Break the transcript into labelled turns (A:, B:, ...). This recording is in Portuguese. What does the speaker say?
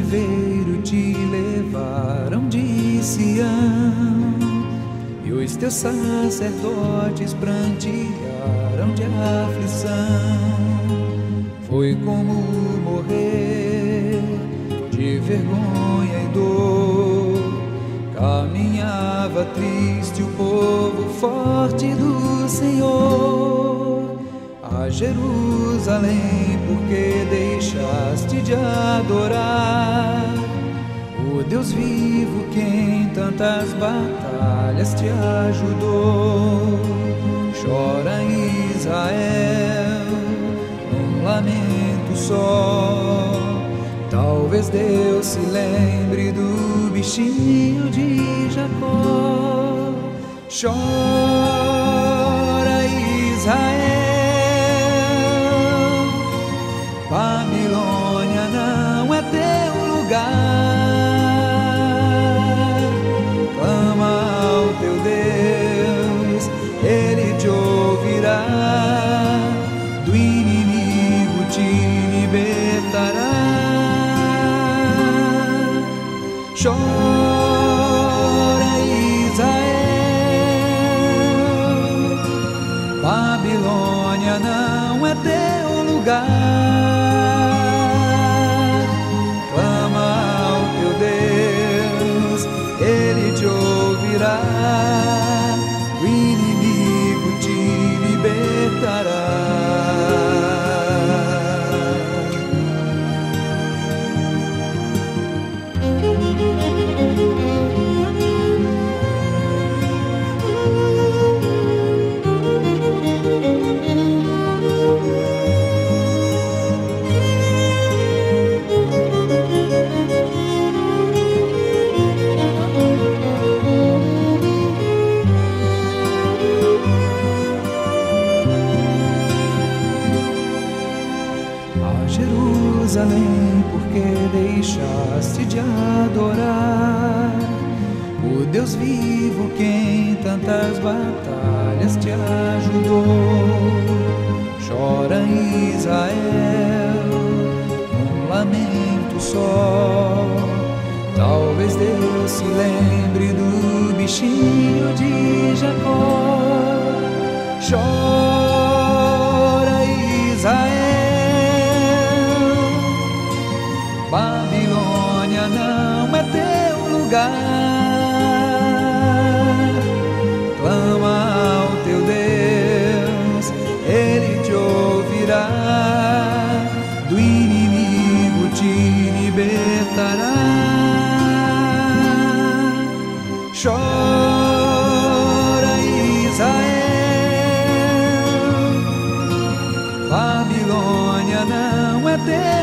A: cativeiro te levaram de Sião, e os teus sacerdotes prantearam de aflição. Foi como morrer de vergonha e dor. Caminhava triste o povo forte do Senhor a Jerusalém, porque deixaste de adorar o Deus vivo que em tantas batalhas te ajudou. Chora Israel num lamento só, talvez Deus se lembre do bichinho de Jacó. Chora Israel, Babilônia não é teu lugar. Clama ao teu Deus, Ele te ouvirá, do inimigo te libertará. Chora Israel, Babilônia não é teu lugar. Clama ao teu Deus, Ele te ouvirá, o inimigo te libertará. Jerusalém, porque deixaste de adorar o Deus vivo que em tantas batalhas te ajudou. Chora Israel num lamento só, talvez Deus se lembre do bichinho de Jacó. Chora Israel, Babilônia não é teu lugar. Clama ao teu Deus, Ele te ouvirá, do inimigo te libertará. Chora Israel, Babilônia não é teu